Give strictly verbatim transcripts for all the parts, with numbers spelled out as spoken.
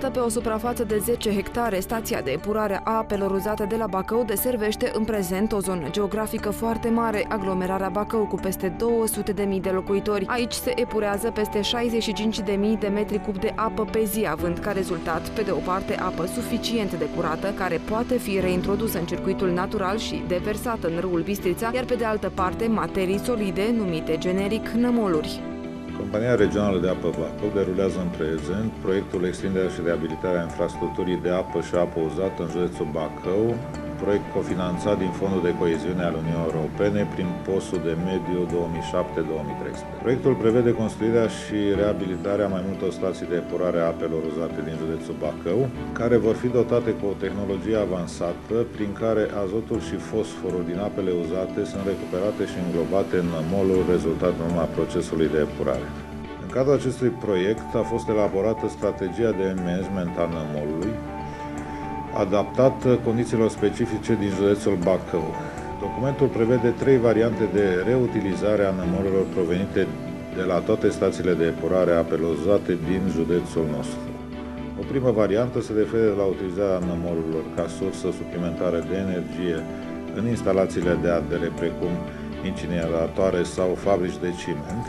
Situată pe o suprafață de zece hectare, stația de epurare a apelor uzate de la Bacău deservește în prezent o zonă geografică foarte mare, aglomerarea Bacău, cu peste două sute de mii de locuitori. Aici se epurează peste șaizeci și cinci de mii de metri cub de apă pe zi, având ca rezultat, pe de o parte, apă suficient de curată, care poate fi reintrodusă în circuitul natural și deversată în râul Bistrița, iar pe de altă parte, materii solide, numite generic nămoluri. Compania Regională de Apă Bacău derulează în prezent proiectul extinderea și reabilitarea infrastructurii de apă și apă uzată în județul Bacău, proiect cofinanțat din Fondul de Coeziune al Uniunii Europene prin postul de mediu două mii șapte două mii treisprezece. Proiectul prevede construirea și reabilitarea mai multor stații de epurare a apelor uzate din județul Bacău, care vor fi dotate cu o tehnologie avansată prin care azotul și fosforul din apele uzate sunt recuperate și înglobate în nămolul rezultat în urma procesului de epurare. În cadrul acestui proiect a fost elaborată strategia de management a nămolului, adaptat condițiilor specifice din județul Bacău. Documentul prevede trei variante de reutilizare a nămolurilor provenite de la toate stațiile de epurare a apelor uzate din județul nostru. O primă variantă se referă la utilizarea nămolurilor ca sursă suplimentară de energie în instalațiile de ardere, precum incineratoare sau fabrici de ciment.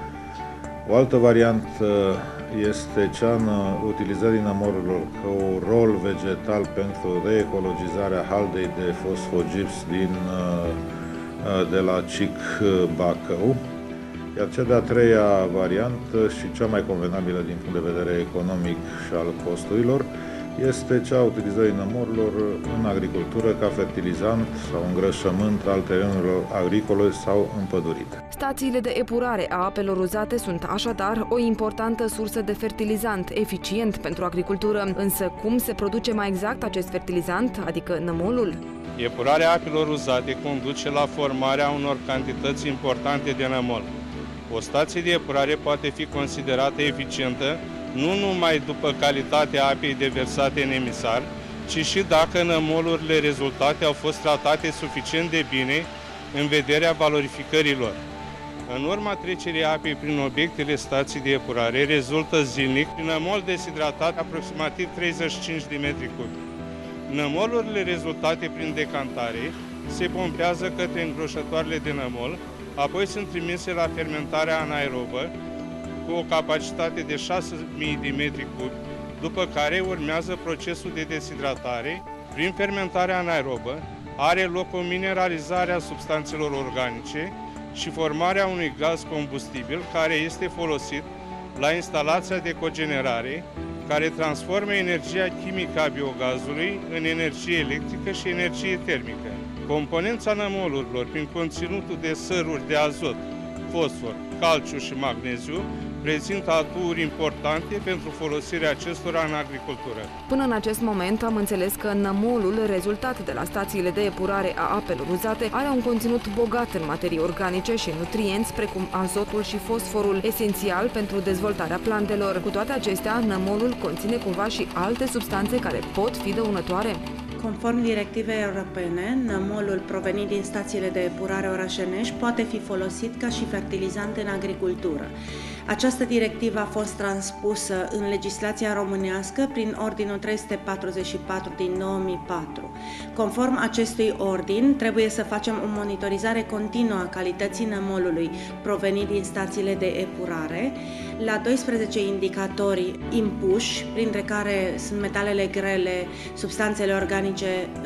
O altă variantă este cea în utilizării nămolurilor cu rol vegetal pentru reecologizarea haldei de fosfogips din, de la C I C Bacău. Iar cea de-a treia variantă și cea mai convenabilă din punct de vedere economic și al costurilor este cea a utilizării nămolurilor în agricultură ca fertilizant sau îngrășământ al terenurilor agricole sau împădurite. Stațiile de epurare a apelor uzate sunt așadar o importantă sursă de fertilizant, eficient pentru agricultură. Însă cum se produce mai exact acest fertilizant, adică nămolul? Epurarea apelor uzate conduce la formarea unor cantități importante de nămol. O stație de epurare poate fi considerată eficientă nu numai după calitatea apei deversate în emisar, ci și dacă nămolurile rezultate au fost tratate suficient de bine în vederea valorificării lor. În urma trecerii apei prin obiectele stații de epurare, rezultă zilnic nămol deshidratat aproximativ treizeci și cinci de metri cubi. Nămolurile rezultate prin decantare se pompează către îngroșătoarele de nămol, apoi sunt trimise la fermentarea anaerobă, cu o capacitate de șase mii de metri cubi, după care urmează procesul de deshidratare. Prin fermentarea anaerobă are loc o mineralizare a substanțelor organice și formarea unui gaz combustibil care este folosit la instalația de cogenerare, care transformă energia chimică a biogazului în energie electrică și energie termică. Componența nămolurilor prin conținutul de săruri de azot, fosfor, calciu și magneziu prezintă aturi importante pentru folosirea acestora în agricultură. Până în acest moment am înțeles că nămolul rezultat de la stațiile de epurare a apelor uzate are un conținut bogat în materii organice și nutrienți precum azotul și fosforul, esențial pentru dezvoltarea plantelor. Cu toate acestea, nămolul conține cumva și alte substanțe care pot fi dăunătoare? Conform directivei europene, nămolul provenit din stațiile de epurare orașenești poate fi folosit ca și fertilizant în agricultură. Această directivă a fost transpusă în legislația românească prin Ordinul trei sute patruzeci și patru din două mii patru. Conform acestui ordin, trebuie să facem o monitorizare continuă a calității nămolului provenit din stațiile de epurare la doisprezece indicatori impuși, printre care sunt metalele grele, substanțele organice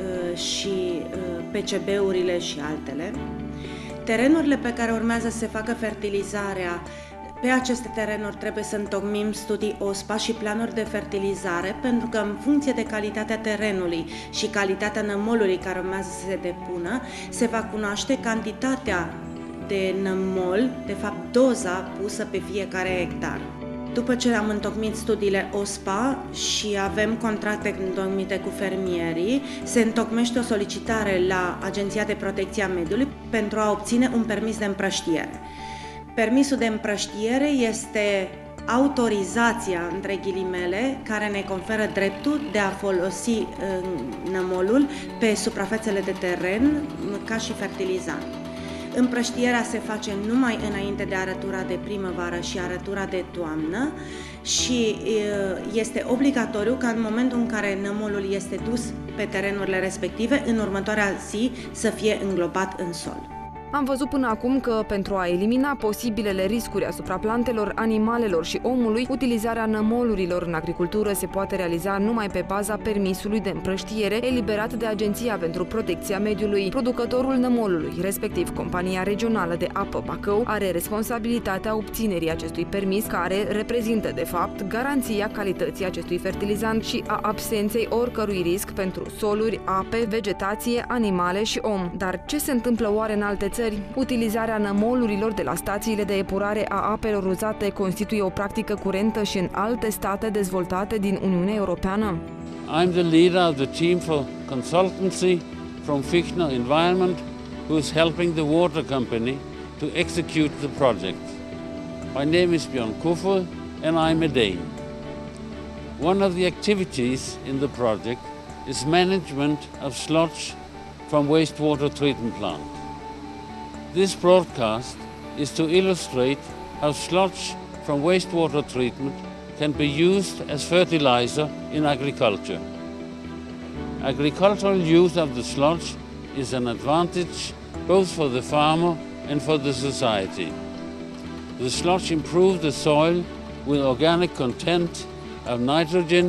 și P C B-urile și altele. Terenurile pe care urmează să se facă fertilizarea, pe aceste terenuri trebuie să întocmim studii O S P A și planuri de fertilizare, pentru că în funcție de calitatea terenului și calitatea nămolului care urmează să se depună, se va cunoaște cantitatea de nămol, de fapt doza pusă pe fiecare hectar. După ce am întocmit studiile O S P A și avem contracte întocmite cu fermierii, se întocmește o solicitare la Agenția de Protecție a Mediului pentru a obține un permis de împrăștiere. Permisul de împrăștiere este autorizația, între ghilimele, care ne conferă dreptul de a folosi nămolul pe suprafețele de teren ca și fertilizant. Împrăștierea se face numai înainte de arătura de primăvară și arătura de toamnă și este obligatoriu ca în momentul în care nămolul este dus pe terenurile respective, în următoarea zi să fie înglobat în sol. Am văzut până acum că, pentru a elimina posibilele riscuri asupra plantelor, animalelor și omului, utilizarea nămolurilor în agricultură se poate realiza numai pe baza permisului de împrăștiere eliberat de Agenția pentru Protecția Mediului. Producătorul nămolului, respectiv Compania Regională de Apă Bacău, are responsabilitatea obținerii acestui permis, care reprezintă, de fapt, garanția calității acestui fertilizant și a absenței oricărui risc pentru soluri, ape, vegetație, animale și om. Dar ce se întâmplă oare în alte țări? Utilizarea nămolurilor de la stațiile de epurare a apelor uzate constituie o practică curentă și în alte state dezvoltate din Uniunea Europeană? I'm the leader of the team for consultancy from Fichtner Environment, who is helping the water company to execute the project. My name is Björn Kuffer and I'm a Dane. One of the activities in the project is management of sludge from wastewater treatment plant. This broadcast is to illustrate how sludge from wastewater treatment can be used as fertilizer in agriculture. Agricultural use of the sludge is an advantage both for the farmer and for the society. The sludge improves the soil with organic content of nitrogen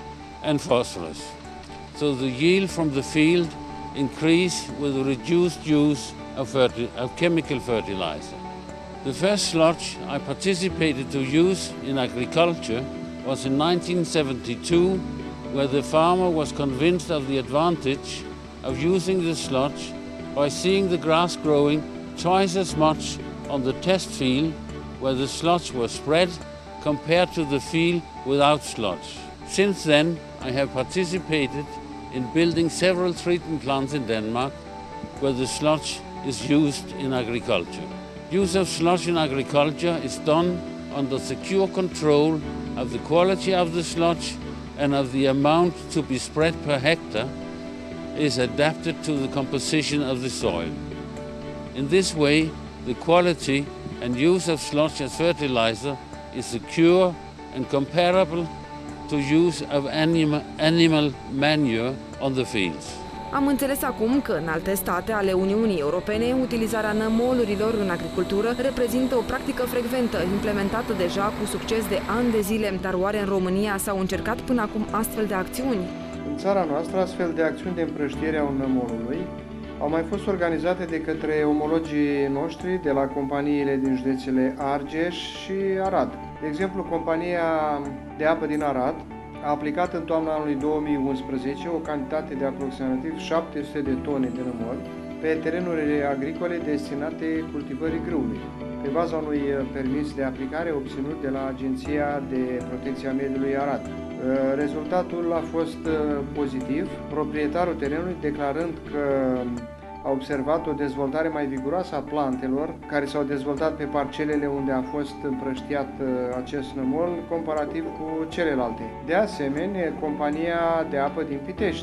and phosphorus, so the yield from the field increase with the reduced use Of, of chemical fertilizer. The first sludge I participated to use in agriculture was in nineteen seventy-two, where the farmer was convinced of the advantage of using the sludge by seeing the grass growing twice as much on the test field where the sludge was spread compared to the field without sludge. Since then, I have participated in building several treatment plants in Denmark where the sludge is used in agriculture. Use of sludge in agriculture is done under secure control of the quality of the sludge and of the amount to be spread per hectare is adapted to the composition of the soil. In this way, the quality and use of sludge as fertilizer is secure and comparable to use of animal, animal manure on the fields. Am înțeles acum că în alte state ale Uniunii Europene, utilizarea nămolurilor în agricultură reprezintă o practică frecventă, implementată deja cu succes de ani de zile. Dar oare în România s-au încercat până acum astfel de acțiuni? În țara noastră, astfel de acțiuni de împrăștiere a nămolului au mai fost organizate de către omologii noștri de la companiile din județele Argeș și Arad. De exemplu, compania de apă din Arad a aplicat în toamna anului două mii unsprezece o cantitate de aproximativ șapte sute de tone de nămol pe terenurile agricole destinate cultivării grâului, pe baza unui permis de aplicare obținut de la Agenția de Protecție a Mediului Arad. Rezultatul a fost pozitiv, proprietarul terenului declarând că a observat o dezvoltare mai viguroasă a plantelor care s-au dezvoltat pe parcelele unde a fost împrăștiat acest nămol comparativ cu celelalte. De asemenea, compania de apă din Pitești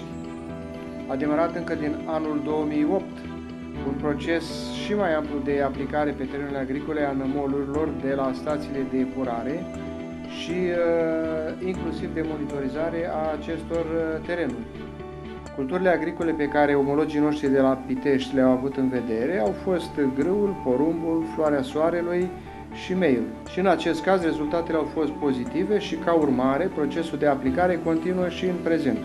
a demarat încă din anul două mii opt un proces și mai amplu de aplicare pe terenurile agricole a nămolurilor de la stațiile de epurare și uh, inclusiv de monitorizare a acestor terenuri. Culturile agricole pe care omologii noștri de la Pitești le-au avut în vedere au fost grâul, porumbul, floarea soarelui și meiul. Și în acest caz rezultatele au fost pozitive și ca urmare procesul de aplicare continuă și în prezent.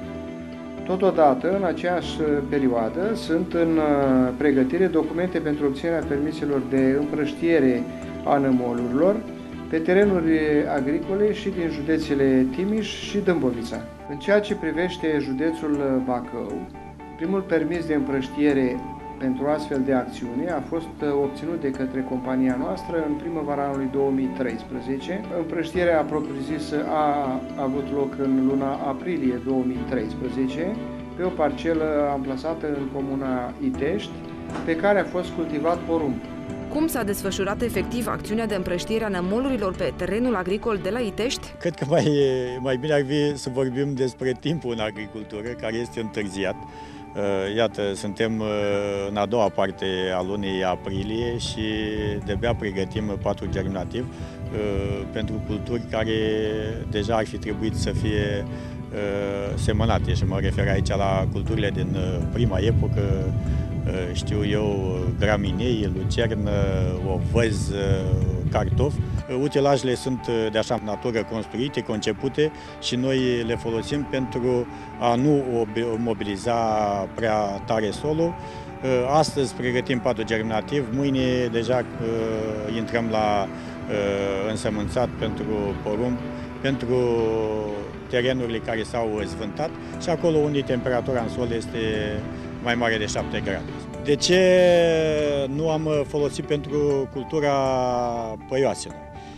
Totodată, în aceeași perioadă, sunt în pregătire documente pentru obținerea permiselor de împrăștiere a nămolurilor pe terenuri agricole și din județele Timiș și Dâmbovița. În ceea ce privește județul Bacău, primul permis de împrăștiere pentru astfel de acțiune a fost obținut de către compania noastră în primăvara anului două mii treisprezece. Împrăștierea propriu-zisă a avut loc în luna aprilie două mii treisprezece pe o parcelă amplasată în comuna Itești, pe care a fost cultivat porumb. Cum s-a desfășurat efectiv acțiunea de împrăștiere a nămolurilor pe terenul agricol de la Itești? Cred că mai, mai bine ar fi să vorbim despre timpul în agricultură, care este întârziat. Iată, suntem în a doua parte a lunii aprilie și de-abia pregătim patul germinativ pentru culturi care deja ar fi trebuit să fie semănate. Și mă refer aici la culturile din prima epocă, știu eu, graminei, lucernă, ovăz, cartofi. Utilajele sunt de așa natură construite, concepute și noi le folosim pentru a nu mobiliza prea tare solul. Astăzi pregătim patul germinativ, mâine deja intrăm la însămânțat pentru porumb, pentru terenurile care s-au zvântat și acolo unde temperatura în sol este mai mare de șapte grade. De ce nu am folosit pentru cultura păioaselor?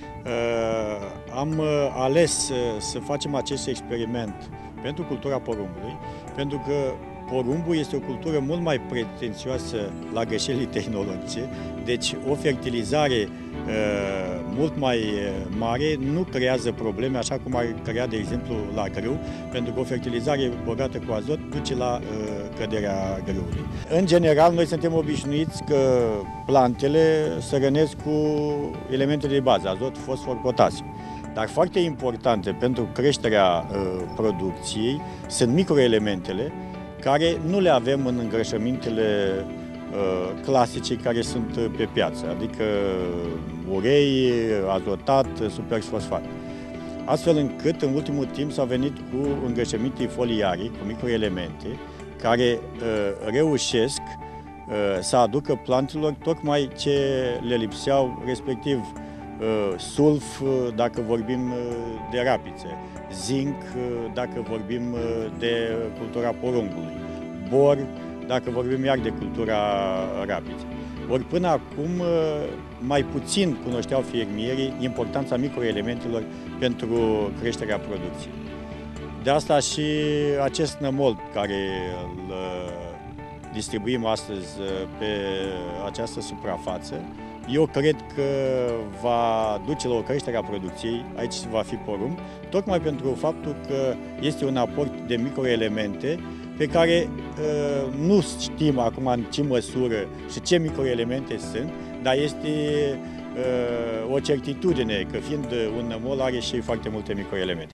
Am ales să facem acest experiment pentru cultura porumbului, pentru că porumbul este o cultură mult mai pretențioasă la greșelile tehnologice, deci o fertilizare uh, mult mai mare nu creează probleme, așa cum ar crea, de exemplu, la grâu, pentru că o fertilizare bogată cu azot duce la uh, căderea grâului. În general, noi suntem obișnuiți că plantele se rănesc cu elemente de bază, azot, fosfor, potasiu. Dar foarte importante pentru creșterea uh, producției sunt microelementele, care nu le avem în îngrășămintele uh, clasice care sunt pe piață, adică urei, azotat, superfosfat. Astfel încât în ultimul timp s-a venit cu îngrășăminte foliare, cu microelemente, care uh, reușesc uh, să aducă plantelor tocmai ce le lipseau, respectiv uh, sulf, uh, dacă vorbim uh, de rapițe, zinc, dacă vorbim de cultura porumbului, bor, dacă vorbim iar de cultura rapiței. Ori până acum mai puțin cunoșteau fermierii importanța microelementelor pentru creșterea producției. De asta și acest nămol care îl distribuim astăzi pe această suprafață, eu cred că va duce la o creștere a producției, aici va fi porumb, tocmai pentru faptul că este un aport de microelemente pe care uh, nu știm acum în ce măsură și ce microelemente sunt, dar este uh, o certitudine că fiind un nămol are și foarte multe microelemente.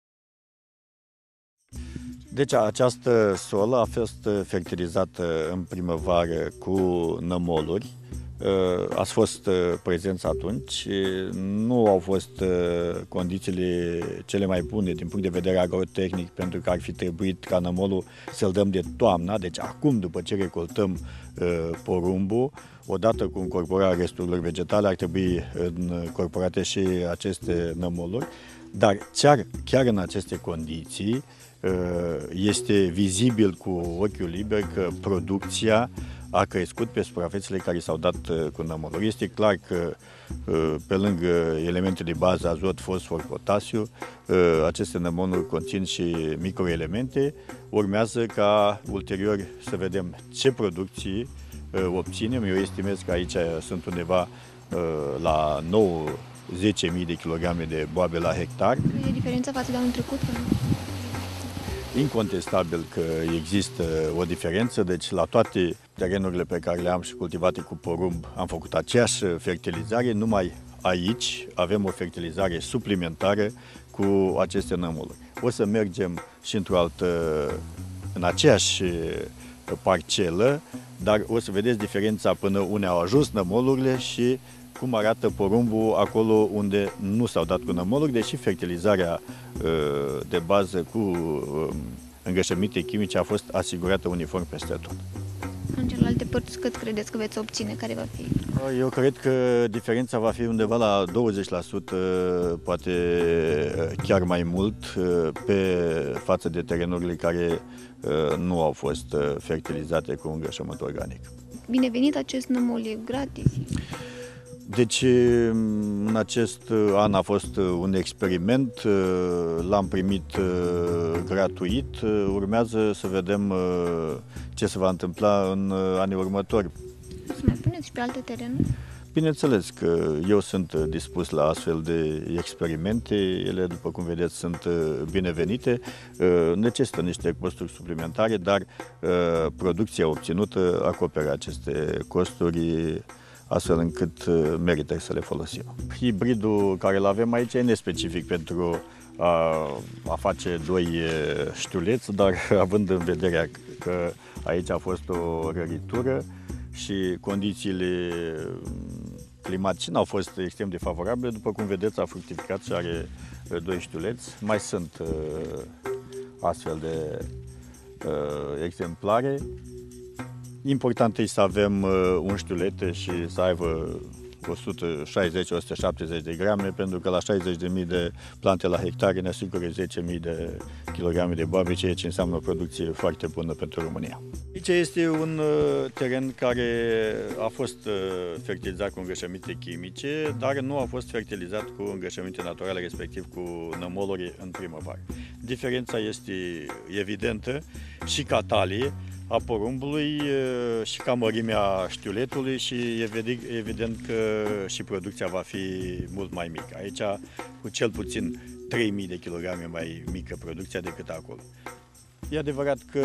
Deci această solă a fost fertilizată în primăvară cu nămoluri. Ați fost prezenți atunci, nu au fost condițiile cele mai bune din punct de vedere agrotehnic, pentru că ar fi trebuit ca nămolul să-l dăm de toamna, deci acum după ce recoltăm porumbul, odată cu încorporarea resturilor vegetale ar trebui încorporate și aceste nămoluri, dar chiar, chiar în aceste condiții este vizibil cu ochiul liber că producția a crescut pe suprafețele care s-au dat cu nămoluri. Este clar că pe lângă elemente de bază, azot, fosfor, potasiu, aceste nămoluri conțin și microelemente. Urmează ca ulterior să vedem ce producții obținem. Eu estimez că aici sunt undeva la nouă zece mii de kilograme de boabe la hectar. E diferența față de anul trecut? Incontestabil că există o diferență, deci la toate terenurile pe care le-am și cultivate cu porumb am făcut aceeași fertilizare, numai aici avem o fertilizare suplimentară cu aceste nămoluri. O să mergem și într-o altă, în aceeași parcelă, dar o să vedeți diferența până unde au ajuns nămolurile și cum arată porumbul acolo unde nu s-au dat cu nămoluri, deși fertilizarea de bază cu îngrășăminte chimice a fost asigurată uniform peste tot. În celelalte părți, cât credeți că veți obține? Care va fi? Eu cred că diferența va fi undeva la douăzeci la sută, poate chiar mai mult, pe față de terenurile care nu au fost fertilizate cu îngrășământ organic. Binevenit acest nămol, e gratis. Deci, în acest an a fost un experiment, l-am primit gratuit, urmează să vedem ce se va întâmpla în anii următori. Să mai puneți și pe alte terenuri? Bineînțeles că eu sunt dispus la astfel de experimente, ele, după cum vedeți, sunt binevenite, necesită niște costuri suplimentare, dar producția obținută acoperă aceste costuri astfel încât merită să le folosim. Hibridul care îl avem aici e nespecific pentru a, a face doi știuleți, dar având în vedere că aici a fost o răritură și condițiile climatice n-au fost extrem de favorabile, după cum vedeți a fructificat și are doi știuleți. Mai sunt uh, astfel de uh, exemplare. Important e să avem uh, un știulete și să aibă o sută șaizeci - o sută șaptezeci de grame, pentru că la șaizeci de mii de plante la hectare ne asigură zece mii de kilograme de boabe, ceea ce înseamnă o producție foarte bună pentru România. Aici este un teren care a fost fertilizat cu îngrășăminte chimice, dar nu a fost fertilizat cu îngrășăminte naturale, respectiv cu nămoluri în primăvară. Diferența este evidentă și ca talie a porumbului și ca mărimea știuletului și evident că și producția va fi mult mai mică. Aici cu cel puțin trei mii de kilograme mai mică producția decât acolo. E adevărat că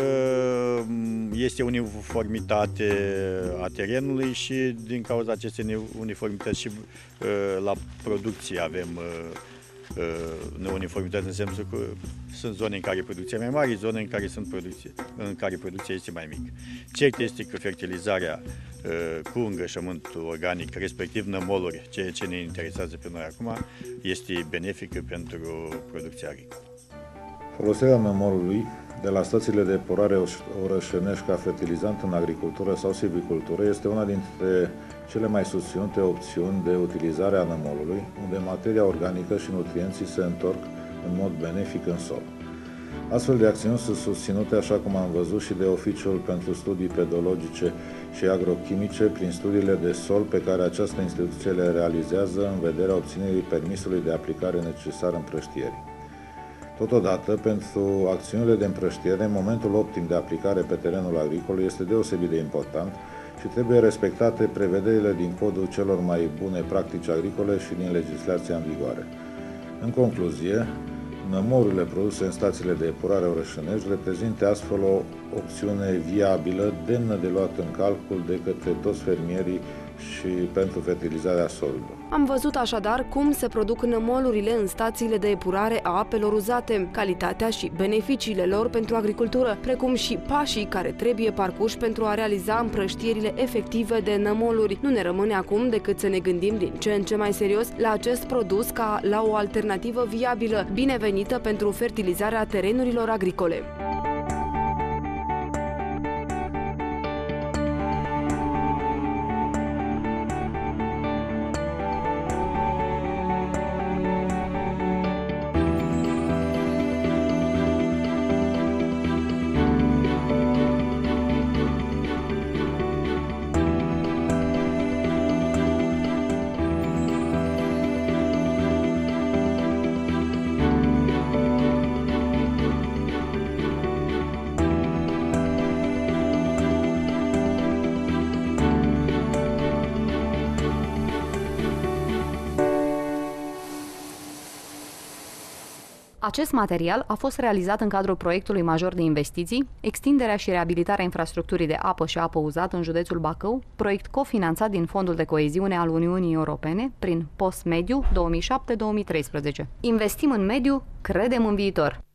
este uniformitate a terenului și din cauza acestei uniformități și la producție avem neuniformitate, în sensul că sunt zone în care producția e mai mare, zone în care, sunt producție, în care producția este mai mică. Cert este că fertilizarea cu îngrășământ organic, respectiv nămoluri, ceea ce ne interesează pe noi acum, este benefică pentru producția agricolă. Folosirea nămolului de la stațiile de epurare orășenești ca fertilizant în agricultură sau silvicultură este una dintre cele mai susținute opțiuni de utilizare a nămolului, unde materia organică și nutrienții se întorc în mod benefic în sol. Astfel de acțiuni sunt susținute, așa cum am văzut, și de Oficiul pentru Studii Pedologice și Agrochimice prin studiile de sol pe care această instituție le realizează în vederea obținerii permisului de aplicare necesar împrăștierii. Totodată, pentru acțiunile de împrăștiere, momentul optim de aplicare pe terenul agricol este deosebit de important și trebuie respectate prevederile din codul celor mai bune practici agricole și din legislația în vigoare. În concluzie, nămorurile produse în stațiile de epurare orășenești reprezintă astfel o opțiune viabilă, demnă de luat în calcul de către toți fermierii și pentru fertilizarea solului. Am văzut așadar cum se produc nămolurile în stațiile de epurare a apelor uzate, calitatea și beneficiile lor pentru agricultură, precum și pașii care trebuie parcurși pentru a realiza împrăștierile efective de nămoluri. Nu ne rămâne acum decât să ne gândim din ce în ce mai serios la acest produs ca la o alternativă viabilă, binevenită pentru fertilizarea terenurilor agricole. Acest material a fost realizat în cadrul proiectului major de investiții, extinderea și reabilitarea infrastructurii de apă și apă uzată în județul Bacău, proiect cofinanțat din Fondul de Coeziune al Uniunii Europene prin Post Mediu două mii șapte două mii treisprezece. Investim în mediu, credem în viitor!